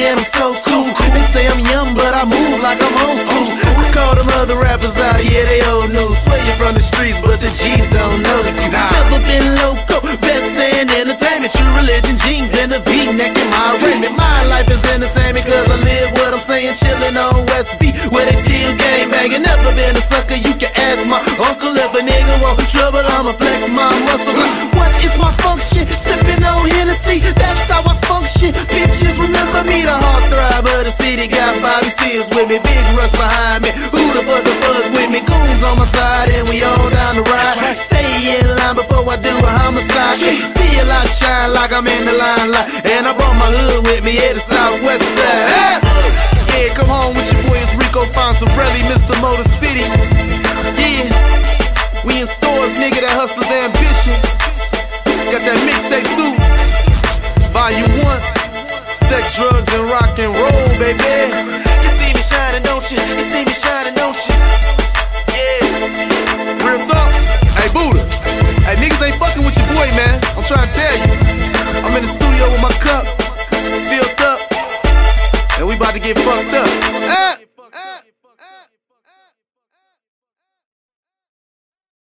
and I'm so cool. They say I'm young, but I move like I'm old school. I call them other rappers out, yeah, they old news. Swear you from the streets, but the G's don't know you. Never been loco, best saying entertainment. True religion, jeans, and a V-neck in my raiment. My life is entertainment, cause I live what I'm saying. Chillin' on West Beat, where they still gang bangin'. Never been a sucker, you can ask my uncle. If a nigga want trouble, I'ma flex my muscle. What is my function? Sippin' on Hennessy, that's how I function. Bitches remember me, the heartthrob of the city. Got Bobby Seals with me, Big Russ behind me. Who the fuck with me? Goons on my side, and we all down the ride. Stay in line before I do a homicide. Still I shine like I'm in the limelight, and I brought my hood with me at the Southwest side. Yeah, come home with your boy, it's Rico Fonzarelli, Mr. Motor City. Yeah, we in stores, nigga, that hustler's ambition. Got that mixtape too, Volume 1. Sex, drugs, and rock and roll, baby. You see me shining, don't you? You see me shining, don't you?